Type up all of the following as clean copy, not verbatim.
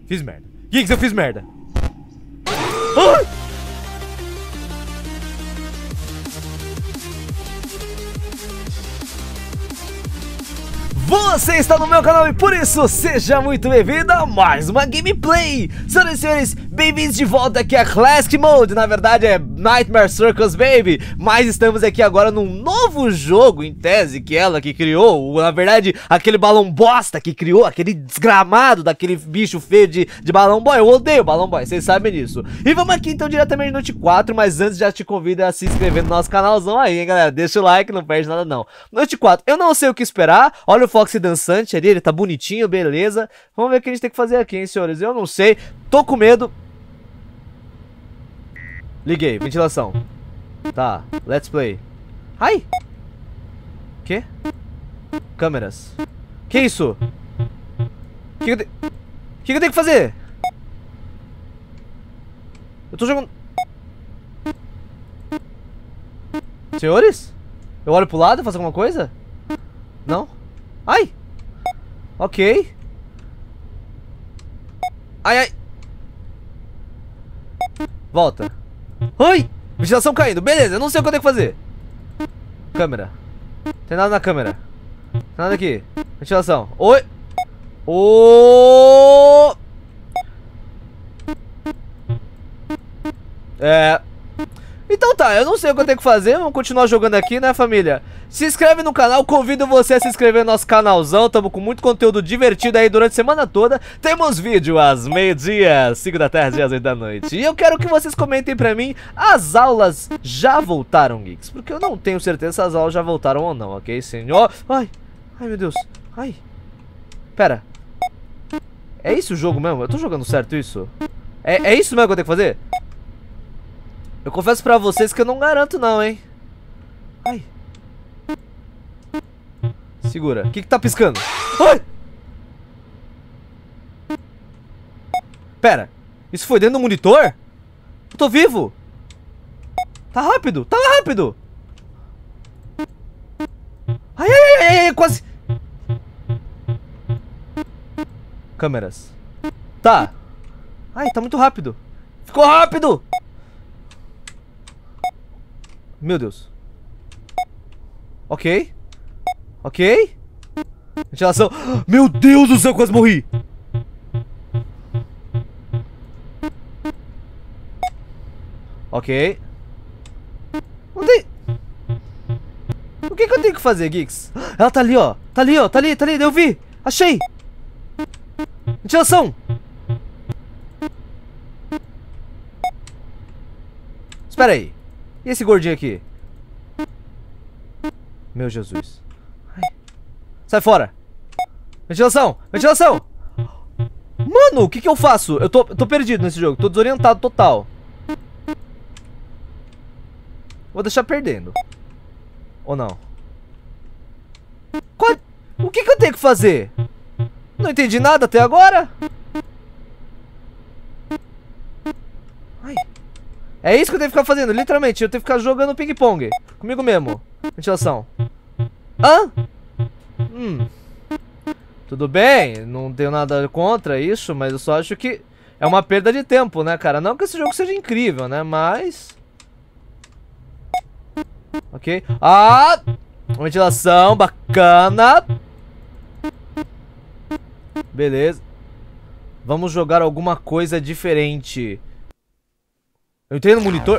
Fiz merda. Geeks, eu fiz merda. Ai! Você está no meu canal e por isso seja muito bem-vindo a mais uma gameplay. Senhoras e senhores, bem-vindos de volta aqui a Classic Mode. Na verdade é Nightmare Circus, baby. Mas estamos aqui agora num novo jogo, em tese, que ela que criou. Na verdade, aquele balão bosta que criou, aquele desgramado daquele bicho feio de balão boy. Eu odeio balão boy, vocês sabem disso. E vamos aqui então diretamente no Noite 4, mas antes já te convido a se inscrever no nosso canalzão aí, hein, galera. Deixa o like, não perde nada não. Noite 4, eu não sei o que esperar. Olha o Foxy dançante ali, ele tá bonitinho, beleza. Vamos ver o que a gente tem que fazer aqui, hein, senhores. Eu não sei, tô com medo. Liguei, ventilação. Tá, let's play. Ai! Que? Câmeras. Que isso? Que eu tenho que fazer? Eu tô jogando... Senhores? Eu olho pro lado e faço alguma coisa? Não? Ai! Ok. Ai, ai. Volta. Ai! Ventilação caindo. Beleza, eu não sei o que eu tenho que fazer. Câmera. Tem nada na câmera. Tem nada aqui. Ventilação. Oi! Oh! Então tá, eu não sei o que eu tenho que fazer. Vamos continuar jogando aqui, né, família? Se inscreve no canal, convido você a se inscrever no nosso canalzão. Tamo com muito conteúdo divertido aí durante a semana toda. Temos vídeo às meio-dia, 5 da tarde e às 8 da noite. E eu quero que vocês comentem pra mim, as aulas já voltaram, geeks? Porque eu não tenho certeza se as aulas já voltaram ou não, ok, senhor? Ai, ai meu Deus, ai. Pera. É isso o jogo mesmo? Eu tô jogando certo isso? É isso mesmo que eu tenho que fazer? Eu confesso pra vocês que eu não garanto não, hein. Ai. Segura. O que tá piscando? Ai! Pera. Isso foi dentro do monitor? Eu tô vivo. Tá rápido. Tá rápido. Ai, ai, ai, ai, quase. Câmeras. Tá. Ai, tá muito rápido. Ficou rápido. Meu Deus. Ok. Ok. Ventilação. Meu Deus do céu, quase morri. Ok. Não tem... O que eu tenho que fazer, geeks? Ela tá ali, ó. Tá ali, ó. Tá ali, tá ali. Eu vi. Achei. Ventilação. Espera aí. E esse gordinho aqui? Meu Jesus. Ai. Sai fora. Ventilação. Ventilação. Mano, o que eu faço? Eu tô perdido nesse jogo. Tô desorientado total. Vou deixar perdendo. Ou não? O que eu tenho que fazer? Não entendi nada até agora. Ai. É isso que eu tenho que ficar fazendo, literalmente. Eu tenho que ficar jogando ping-pong comigo mesmo. Ventilação. Hã? Tudo bem, não tenho nada contra isso, mas eu só acho que é uma perda de tempo, né, cara? Não que esse jogo seja incrível, né, mas... Ok. Ah! Ventilação, bacana. Beleza. Vamos jogar alguma coisa diferente. Eu entrei no monitor.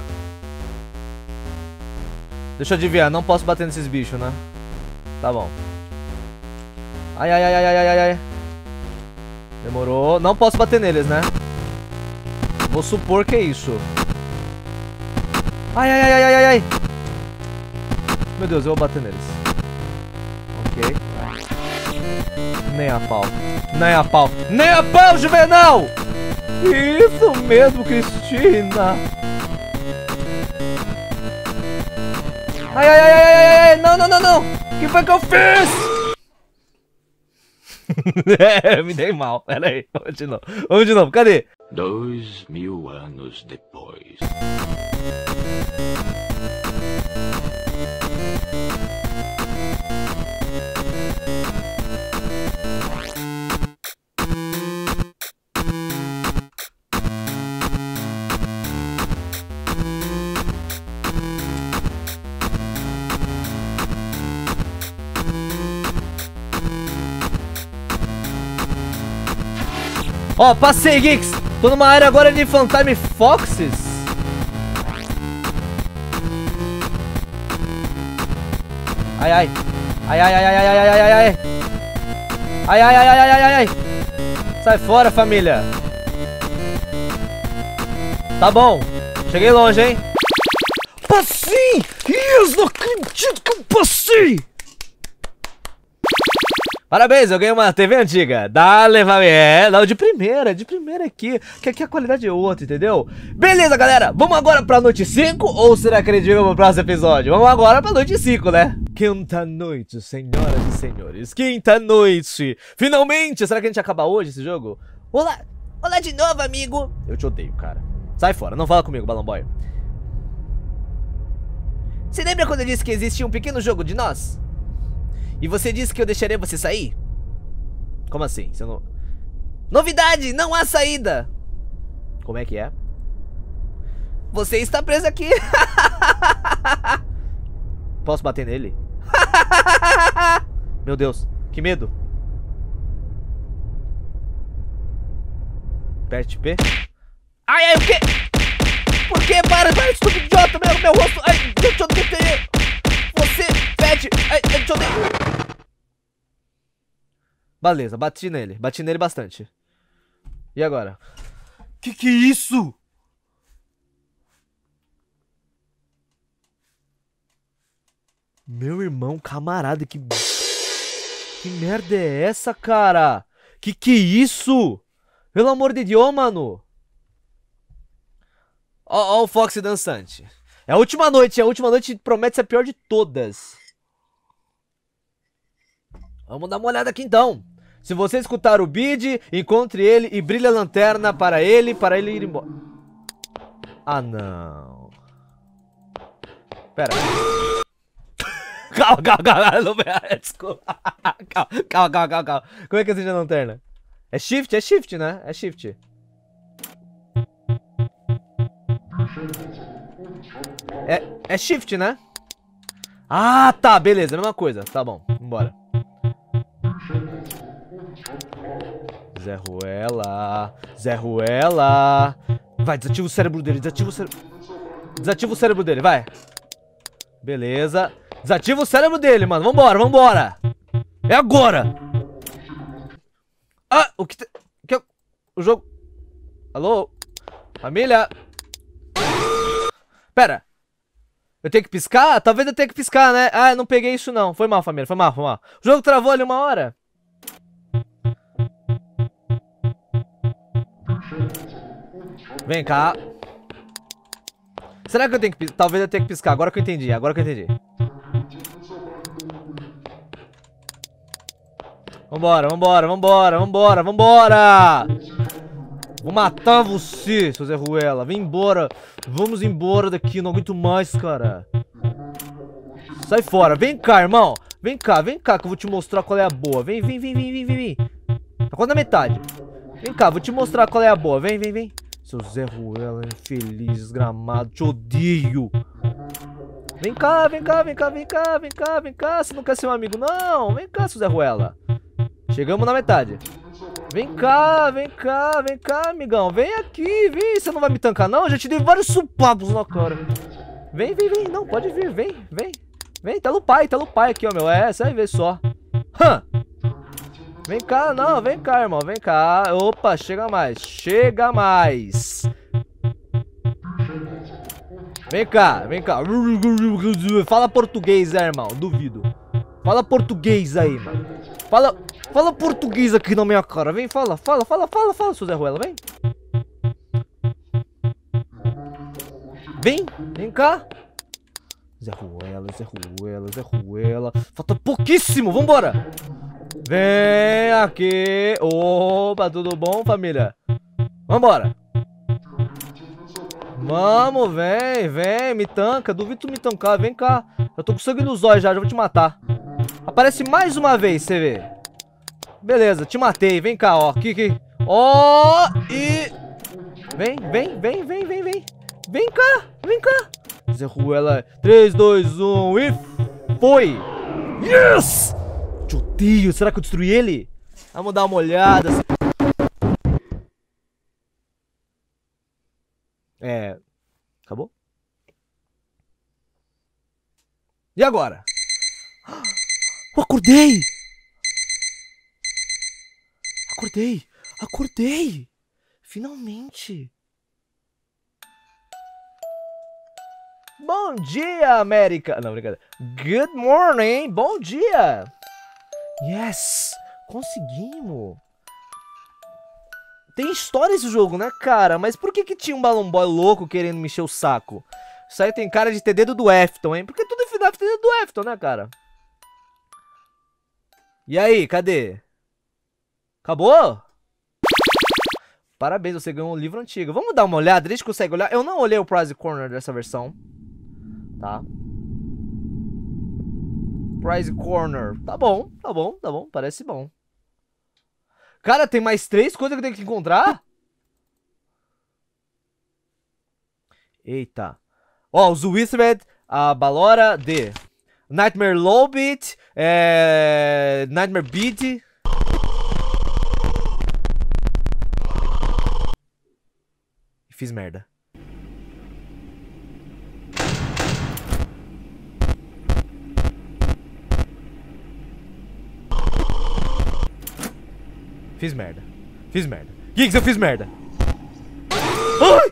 Deixa eu adivinhar, não posso bater nesses bichos, né? Tá bom. Ai, ai, ai, ai, ai, ai, ai. Demorou. Não posso bater neles, né? Vou supor que é isso. Ai, ai, ai, ai, ai, ai. Meu Deus, eu vou bater neles. Ok. Nem a pau. Nem a pau. Nem a pau, Juvenal! Isso mesmo, Cristina. Ai, ai, ai, ai, ai, ai, não, não, não, não. O que foi que eu fiz? Me dei mal, pera aí. Vamos de novo, cadê? 2000 anos depois. Ó, passei, Geeks. Tô numa área agora de Funtime Foxes. Ai, ai. Ai, ai, ai, ai, ai, ai, ai, ai, ai. Ai, ai, ai, ai, ai, ai, ai. Sai fora, família. Tá bom. Cheguei longe, hein? Passei! Yes, não acredito que eu passei! Parabéns, eu ganhei uma TV antiga. Dale, família. Não, de primeira aqui. Que aqui a qualidade é outra, entendeu? Beleza, galera. Vamos agora pra noite 5? Ou será que a gente vai pro próximo episódio? Vamos agora pra noite 5, né? Quinta noite, senhoras e senhores. Quinta noite. Finalmente! Será que a gente acaba hoje esse jogo? Olá! Olá de novo, amigo. Eu te odeio, cara. Sai fora, não fala comigo, Balão Boy. Você lembra quando eu disse que existia um pequeno jogo de nós? E você disse que eu deixaria você sair? Como assim? Você não... Novidade! Não há saída! Como é que é? Você está preso aqui! Posso bater nele? Meu Deus, que medo! Aperte P. Ai, ai, o quê? Por quê? Para, estúpido idiota! Meu rosto! Ai, eu te odeio! Você, pede! Ai, eu te odeio! Beleza, bati nele bastante. E agora? Que é isso? Meu irmão, camarada, que merda é essa, cara? Que é isso? Pelo amor de Deus, mano. Ó o Fox dançante. É a última noite promete ser a pior de todas. Vamos dar uma olhada aqui então. Se você escutar o bid, encontre ele e brilhe a lanterna para ele ir embora. Ah, não. Pera. Calma, não me... Desculpa. Calma. Como é que acende a lanterna? É shift, né? É shift. É shift, né? Ah, tá, beleza, mesma coisa. Tá bom, vambora. Zé Ruela. Vai, desativa o cérebro dele, Desativa o cérebro dele, vai. Beleza. Desativa o cérebro dele, mano. Vambora. É agora. Ah, o que o jogo... Alô? Família? Pera. Eu tenho que piscar? Talvez eu tenha que piscar, né? Ah, eu não peguei isso não. Foi mal, família, foi mal. O jogo travou ali uma hora. Vem cá. Será que eu tenho que piscar? Talvez eu tenha que piscar. Agora que eu entendi. Vambora. Vou matar você, seu Zé Ruela. Vem embora. Vamos embora daqui. Não aguento mais, cara. Sai fora. Vem cá, irmão. Vem cá que eu vou te mostrar qual é a boa. Vem. Tá quase na metade. Vem cá, vou te mostrar qual é a boa. Vem. Seu Zé Ruela, infeliz, desgramado. Te odeio. Vem cá. Você não quer ser um amigo, não? Vem cá, seu Zé Ruela. Chegamos na metade. Vem cá, amigão. Vem aqui, vem. Você não vai me tancar, não? Eu já te dei vários supapos na cara. Vem. Não, pode vir, vem. Vem, tá no pai aqui, ó, meu. É, você vai ver só. Vem cá, irmão. Vem cá. Opa, chega mais. Vem cá. Fala português, irmão. Duvido. Fala português aí, mano. Fala português aqui na minha cara. Vem, fala, seu Zé Ruela, vem. Vem cá. Zé Ruela. Falta pouquíssimo, vambora. Vem aqui. Opa, tudo bom, família? Vambora. Vamos, vem, me tanca. Duvido tu me tancar, vem cá. Eu tô com sangue nos olhos já vou te matar. Aparece mais uma vez, você vê. Beleza, te matei, vem cá, ó. Aqui. Ó, e... Vem. Vem cá. Zé Ruela, 3, 2, 1 e... Foi! Yes! Te odeio, será que eu destruí ele? Vamos dar uma olhada. E agora? Eu acordei! Acordei! Finalmente! Bom dia, América! Não, brincadeira. Good morning! Bom dia! Yes! Conseguimos! Tem história esse jogo, né, cara? Mas por que tinha um Balloon Boy louco querendo me encher o saco? Isso aí tem cara de ter dedo do Efton, hein? Porque tudo em FNAF tem dedo do Efton, né, cara? E aí, cadê? Acabou? Parabéns, você ganhou um livro antigo. Vamos dar uma olhada, a gente consegue olhar. Eu não olhei o Prize Corner dessa versão. Tá? Prize Corner. Tá bom, parece bom. Cara, tem mais 3 coisas que eu tenho que encontrar? Eita. Ó, os Withered, a Ballora, Nightmare Lowbit, Nightmare Beat. Fiz merda. Fiz merda. Geeks, eu fiz merda. Ai!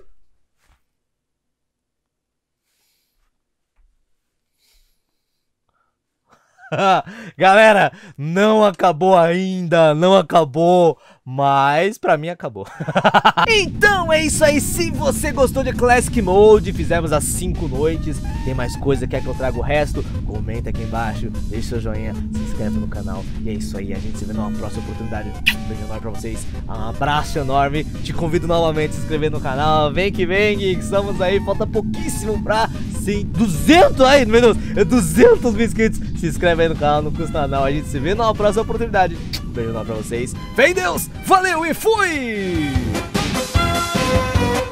Galera, não acabou ainda, não acabou, mas pra mim acabou. Então é isso aí, se você gostou de Classic Mode, fizemos as 5 noites, tem mais coisa, quer que eu traga o resto? Comenta aqui embaixo, deixa seu joinha, se inscreve no canal, e é isso aí, a gente se vê numa próxima oportunidade. Um beijo enorme pra vocês, um abraço enorme, te convido novamente a se inscrever no canal, vem que vem, geeks, estamos aí, falta pouquíssimo pra, sim, 200 aí, menos, 200 mil inscritos, se inscreve aí no canal, não custa nada, a gente se vê numa próxima oportunidade. Um beijo enorme pra vocês, fé em Deus, valeu e fui!